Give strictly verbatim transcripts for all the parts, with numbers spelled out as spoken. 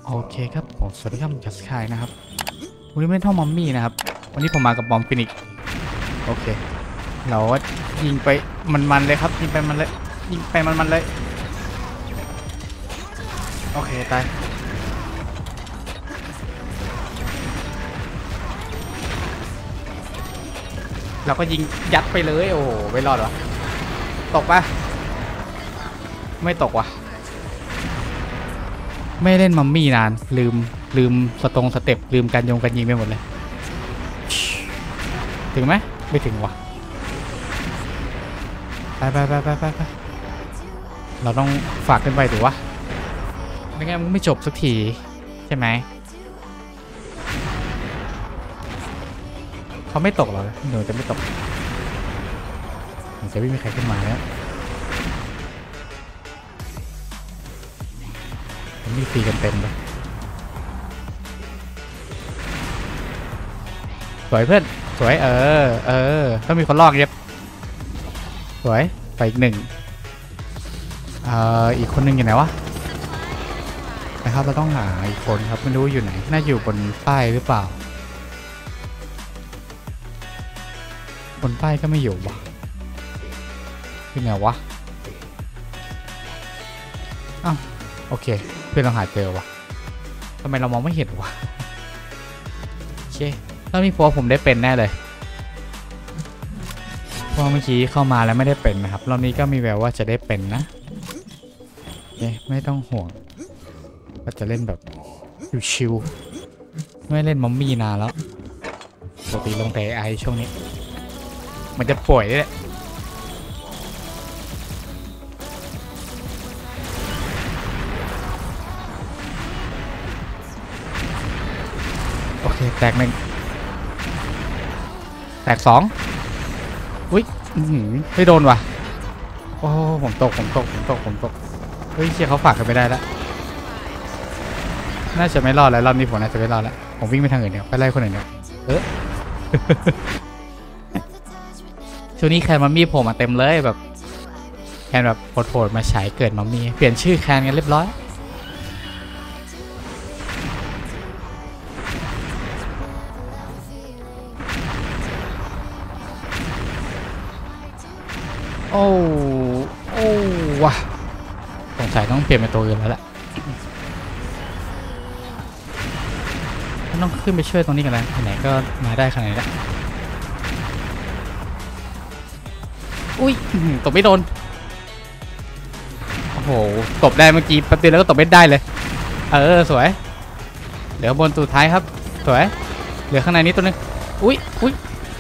โอเคครับผมสวัสดีครับจัสกายนะครับวันนี้ไม่ท่องมัมมี่นะครับวันนี้ผมมากับบอมฟินิกโอเคเรายิงไปมันๆเลยครับยิงไปมันเลยยิงไปมันๆเลยโอเคตายเราก็ยิงยัดไปเลยโอ้โหไม่รอดวะตกปะไม่ตกวะไม่เล่นมัมมี่นานลืมลืมสตรงสเต็ปลืมการยงการยิงไปหมดเลยถึงไหมไม่ถึงวะไปไปไปไปไปไปเราต้องฝากขึ้นไปถือวะไม่งั้นมันไม่จบสักทีใช่ไหมเขาไม่ตกหรอหนูจะไม่ตกหนูจะไม่มีใครขึ้นมาแล้วมันมีฟรีกันเต็มเลยสวยเพื่อนสวยเออเออต้องมีคนลอกเย็บสวยไปอีกหนึ่งเอ่ออีกคนนึงอยู่ไหนวะนะครับเราต้องหาอีกคนครับไม่รู้อยู่ไหนน่าอยู่บนป้ายหรือเปล่าบนป้ายก็ไม่อยู่วะที่ไหนวะอ้าวโอเคเพื่อนเราหาเจอวะทำไมเรามองไม่เห็นวะโอเคแล้วมีพวกผมได้เป็นแน่เลยเพราะเมื่อกี้เข้ามาแล้วไม่ได้เป็นนะครับรอบนี้ก็มีแววว่าจะได้เป็นนะเอ๊ะไม่ต้องห่วงก็จะเล่นแบบชิวๆไม่เล่นมัมมี่นานแล้วปกติลงแต่ไอช่วงนี้มันจะป่วยด้วยแหละโอเคแตกหนึ่งแตกสองอุ้ยไม่โดนว่ะโอ้ผมตกผมตกผมตกผมตกเฮ้ยเชี่ยเขาฝากกันไม่ได้แล้วน่าจะไม่รอดแล้วรอบนี้ผมน่าจะไม่รอดแล้วผมวิ่งไปทางอื่นเนี่ยไปไล่คนอื่นเนี่ยเออ ช่วงนี้แคนมัมมี่ผมมาเต็มเลยแบบแคนแบบโหดๆมาฉายเกิดมัมมี่เปลี่ยนชื่อแคนกันเรียบร้อยโอ้โอ้ว่ะสงสัยต้องเปลี่ยนเป็นตัวอื่นแล้วแหละต้องขึ้นไปช่วยตรงนี้กันแล้วไหนก็มาได้ขนาดนี้แล้วอุ้ยตบไม่โดนโอ้โหตบได้เมื่อกี้แป๊บเดียวแล้วก็ตบไม่ได้เลยเออสวยเหลือบนตัวท้ายครับสวยเหลือข้างในนี้ตัวนึงอุ้ยอุ้ย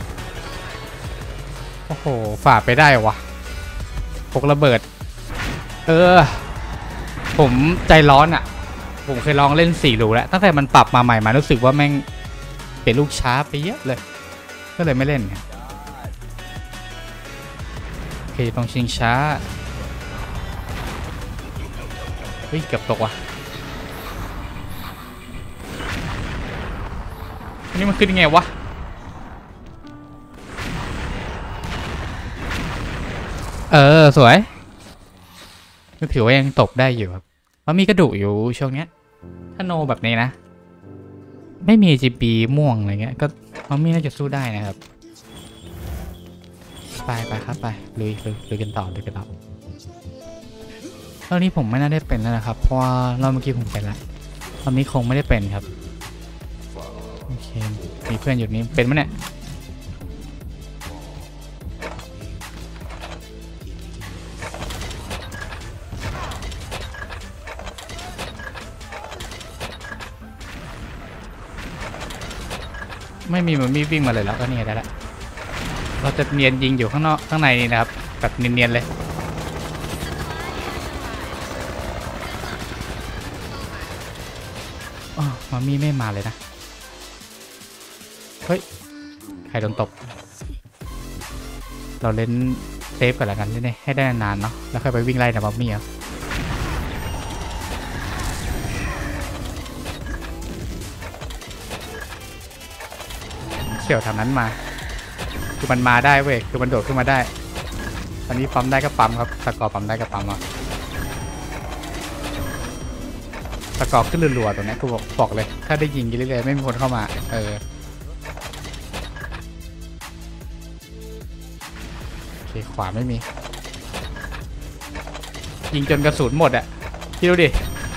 โอ้โหฝ่าไปได้วะพกระเบิดเออผมใจร้อนอ่ะผมเคยลองเล่นสี่ลูแล้วตั้งแต่มันปรับมาใหม่มารู้สึกว่าแม่งเป็นลูกช้าไปเยอะเลยก็เลยไม่เล่นไงโอเคตรงชิงช้าเฮ้ยเกือบตกว่ะอันนี้มันขึ้นยังไงวะเออสวยก็ถือว่ายังตกได้อยู่ครับมันมีกระดูกอยู่ช่วงเนี้ยถ้าโนแบบนี้นะไม่มี จี พี ม่วงอะไรเงี้ยก็มันมีน่าจะสู้ได้นะครับไปไปครับไปลุยลุยลุยกันต่อลุยกันต่อรอบนี้ผมไม่น่าได้เป็นแล้วนะครับเพราะว่ารอบเมื่อกี้ผมเป็นละรอบนี้คงไม่ได้เป็นครับโอเคมีเพื่อนอยู่นี้เป็นมั้ยเนี่ยไม่มีมันมีวิ่งมาเลยแล้วก็นี่ได้แล้วเราจะเนียนยิงอยู่ข้างนอกข้างในนี่นะครับแบบเนียนๆเลยอ๋อมามีไม่มาเลยนะเฮ้ยใครโดนตบเราเล่นเซฟกันแล้วกันนี่ให้ได้นานๆเนาะแล้วค่อยไปวิ่งไล่นะมัมมี่เฉี่ยวทางนั้นมาคือมันมาได้เว้ยคือมันโดดขึ้นมาได้ตอนนี้ปั๊มได้ก็ปั๊มครับสกอร์ปั๊มได้ก็ปั๊มอ่ะตะกอกขึ้นรัวๆตรงนี้กูบอกบอกเลยถ้าได้ยิงเรื่อยๆไม่มีคนเข้ามาเออโอเคขวาไม่มียิงจนกระสุนหมดอะพี่ดูดิ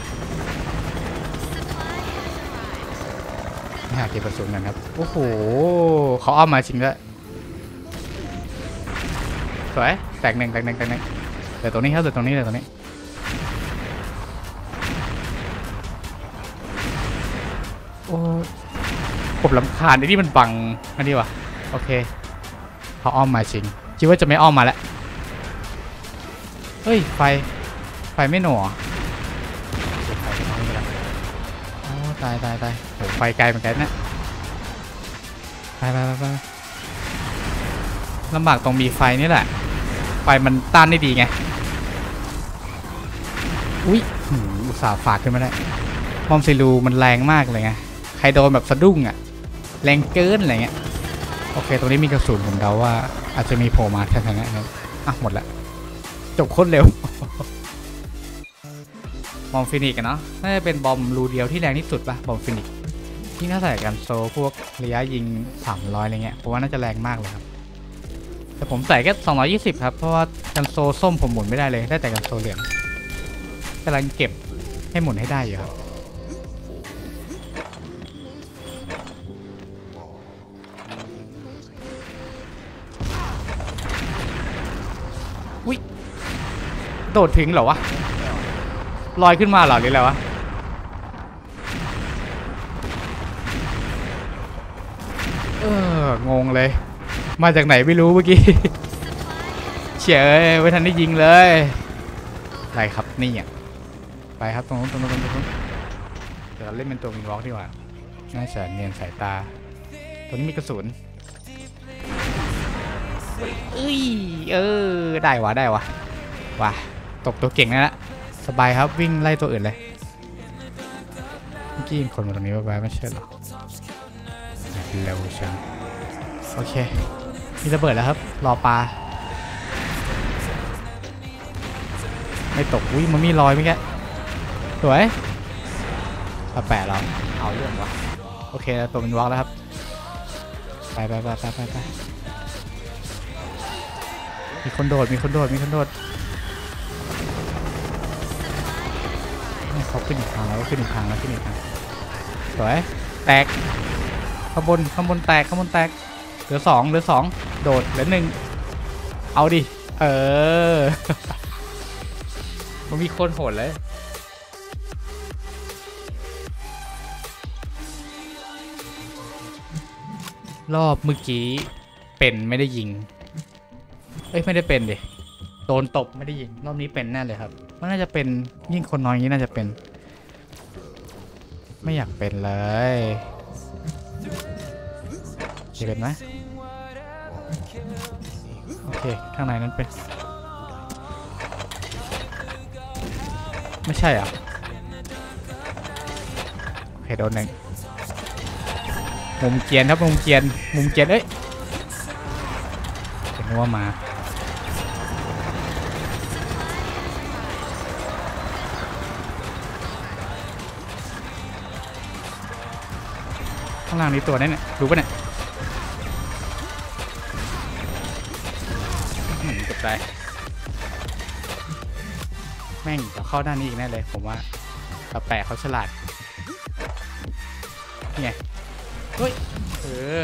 ไม่หาเก็บกระสุนกันครับโอ้โหเขาอ้อมมาจริงด้วยสวยแตกหนึ่งแตกหนึ่งแตกหนึ่งเดี๋ยวตรงนี้ครับเดี๋ยวตรงนี้เดี๋ยวตรงนี้โอ้ผมรำคาญไอ้นี่มันบังอันนี้วะโอเคเขาอ้อมมาจริงคิดว่าจะไม่อ้อมมาแล้วเฮ้ยไฟไฟไม่หน่วไฟไม่น้อยไปแล้วโอ้ตายตายตายโหไฟไกลเหมือนกันนะไปไปไปไปลำบากตรงมีไฟนี่แหละไฟมันต้านได้ดีไงอุ้ยอุตส่าห์ฝากขึ้นมาได้มอมซิลูมันแรงมากเลยไงใครโดนแบบสะดุ้งอ่ะแรงเกินอะไรเงี้ยโอเคตรงนี้มีกระสุนผมเดาว่าอาจจะมีโผล่มาแค่นั้นนะอ่ะหมดละจบโคตรเร็วบอมฟินิกกันเนาะน่าจะเป็นบอมรูเดียวที่แรงที่สุดป่ะบอมฟินิกที่น่าใส่กันโซพวกระยะยิงสามร้อยอะไรเงี้ยเพราะว่าน่าจะแรงมากเลยครับแต่ผมใส่แค่สองร้อยยี่สิบครับเพราะว่ากันโซส้มผมหมุนไม่ได้เลยได้แต่กันโซเหลืองกำลังเก็บให้หมุนให้ได้อยู่ครับอุ้ยโดดถึงเหรอวะลอยขึ้นมาเหรอหรืออะไรวะเอองงเลยมาจากไหนไม่รู้เมื่อกี้เฉยไม่ทันได้ยิงเลยอะไรครับนี่อ่ะไปครับตรงนู้นตรงนู้นตรงนู้นเดี๋ยวเราเล่นเป็นตัววิงวอล์กดีกว่าน่าจะเนียนสายตาตัวนี้มีกระสุนเอ้ยเออได้วะได้วะว่ะตบตัวเก่งนั่นแหละสบายครับวิ่งไล่ตัวอื่นเลยเมื่อกี้คนมาตรงนี้ว่าไม่ใช่หรอเร็วจังโอเคมีระเบิดแล้วครับรอปลาไม่ตกอุ้ยมันมีรอยไหมแกสวยปลาแปะเราเอาเรื่องวะโอเคตัวมันวอล์กแล้วครับไปไปไปไปไปไปมีคนโดดมีคนโดดมีคนโดดเขาขึ้นอีกทางแล้วขึ้นอีกทางแล้วขึ้นอีกทางสวยแตกข้างบนข้างบนแตกข้างบนแตกเหลือสองเหลือสองโดดเหลือหนึ่งเอาดิเออมันมีคนโหดเลยรอบเมื่อกี้เป็นไม่ได้ยิงเอ้ยไม่ได้เป็นดิโดนตบไม่ได้ยิงรอบนี้เป็นแน่เลยครับมันน่าจะเป็นยิ่งคนน้อยอย่างนี้น่าจะเป็นไม่อยากเป็นเลยจะเป็นไหมโอเคข้างในนั้นเป็นไม่ใช่อ่ะโอเคโดนหนึ่งมุมเกียนครับมุมเกียนมุมเกียนเอ้ยเห็นว่ามาข้างล่างนี้ตัวนั้นเนี่ยรู้ป่ะเนี่ยเกือบตายแม่งจะเข้าด้านนี้อีกแน่เลยผมว่าตาแปะเขาฉลาดนี่ไงเฮ้ยเออ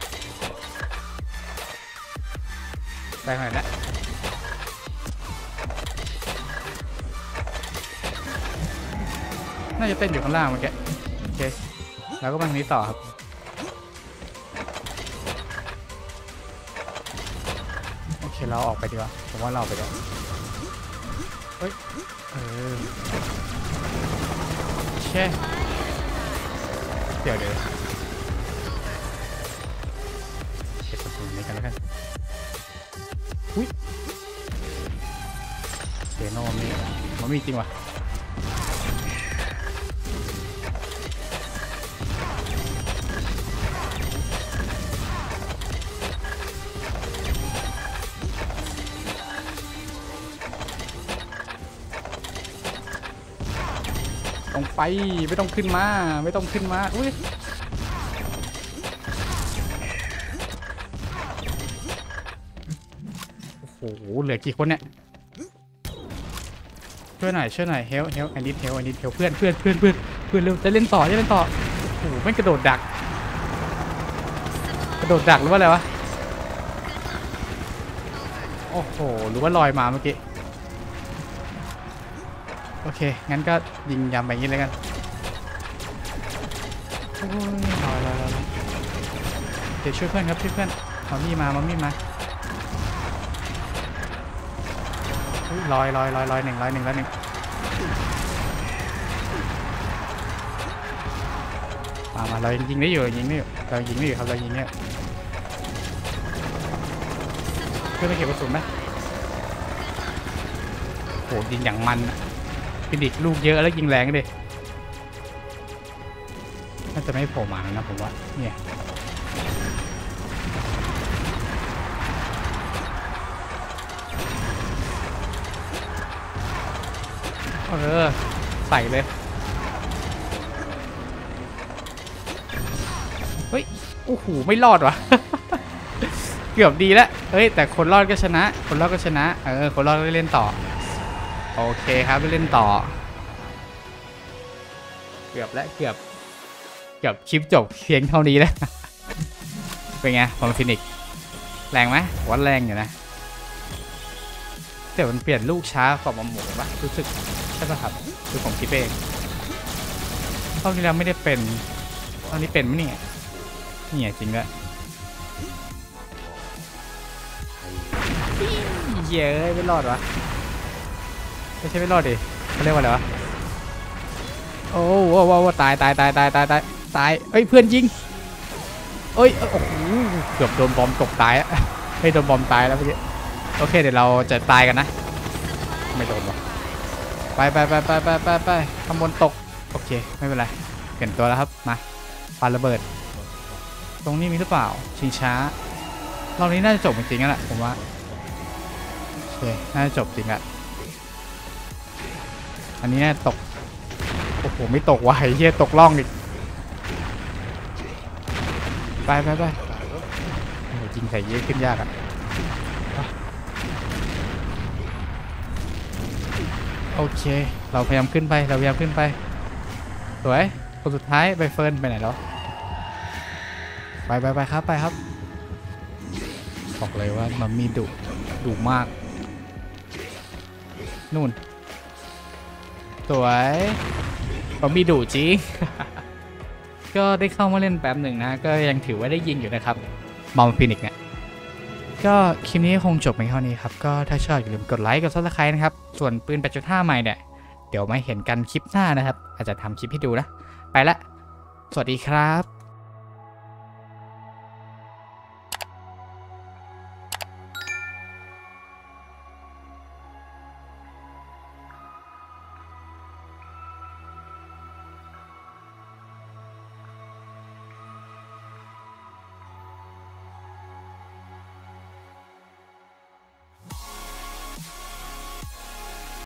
ไปหน่อยละน่าจะเต้นอยู่ข้างล่างเมื่อกี้โอเคแล้วก็มาทางนี้ต่อครับโอเคเราออกไปดีกว่าผมว่าเราไปดีกว่าเฮ้ยเออแช่เดี๋ยวเดี๋ยวเก็บกระสุนนี้กันแล้วกันอุ้ยเซโน่มีมันมีจริงวะลงไปไม่ต้องขึ้นมาไม่ต้องขึ้นมาอุ้ยโอ้โหเหลือกี่คนเนี่ยช่วยหน่อยช่วยหน่อยเฮลเฮลอันนี้เฮลอันนี้เฮลเพื่อนเพื่อนเพื่อนเพื่อนเพื่อนเร็วจะเล่นต่อจะเล่นต่อโอ้โหไม่กระโดดดักกระโดดดักหรือว่าอะไรวะโอ้โหหรือว่าลอยมาเมื่อกี้โอเคงั้นก็ยิงยำแบบนี้เลยกันโอ้ยลอยลอยลอยเดี๋ยวช่วยเพื่อนครับช่วยเพื่อนมามี่มามามี่มาลอยลอยลอยลอยหนึ่งลอยหนึ่งลอยหนึ่งมามาเรายิงได้อยู่ยิงได้อยู่เรายิงได้อยู่ครับเรายิงเนี่ยเพื่อนไม่เก็บกระสุนไหมโหยิงอย่างมันฟินิกลูกเยอะแล้วยิงแรงดิน่าจะไม่โผล่มานะผมว่าเนี่ยเออใส่เลยเฮ้ยโอ้โหไม่รอดวะ เกือบดีแล้วเฮ้ยแต่คนรอดก็ชนะคนรอดก็ชนะเออคนรอดก็เล่นต่อโอเคครับไปเล่นต่อเกือบแล้วเกือบเกือบคลิปจบเพียงเท่านี้แล้ว เป็นไงพอฟินิกแรงไหมวัดแรงอยู่นะแต่มันเปลี่ยนลูกช้ากว่ามาหมูปะรู้สึกใช่ป่ะครับคือผมคิดเองตอนนี้เราไม่ได้เป็นตอนนี้เป็นมั้ยเนี่ยเนี่ยจริงด้วยเย้ยไม่รอดวะไม่ใช่ไม่รอดดิเขาเรียกว่าอะไรวะโอ้โหว้าวตายตายตายตายตายตายตายเอ้ยเพื่อนยิงเอ้ยโอ้โหเกือบโดนบอมตกตายอะไม่โดนบอมตายแล้วเมื่อกี้โอเคเดี๋ยวเราจะตายกันนะไม่โดนวะไปไปไปไปไปไปไปข้างบนตกโอเคไม่เป็นไรเปลี่ยนตัวแล้วครับมาปาระเบิดตรงนี้มีหรือเปล่าชิงช้ารอบนี้น่าจะจบจริงๆแล้วแหละผมว่าโอเคน่าจะจบจริงอะอันนี้น่าตกโอ้โหไม่ตกว่ะไอ้เหี้ยตกล่องอีกไปไปไปจริงใส่เยอะขึ้นยากอะโอเคเราพยายามขึ้นไปเราพยายามขึ้นไปสวยคนสุดท้ายใบเฟิร์นไปไหนแล้วไปไปไปครับไปครับบอกเลยว่ามันมีดุดุมากนู่นสวยมันมีดุจริง ก็ได้เข้ามาเล่นแป๊บหนึ่งนะก็ยังถือว่าได้ยิงอยู่นะครับมอมฟินิกเนี่ยก็คลิปนี้คงจบไปเท่านี้ครับก็ถ้าชอบอย่าลืมกดไลค์กดซับสไครต์นะครับส่วนปืน แปดจุดห้า ใหม่เนี่ยเดี๋ยวมาเห็นกันคลิปหน้านะครับอาจจะทำคลิปให้ดูนะไปละสวัสดีครับ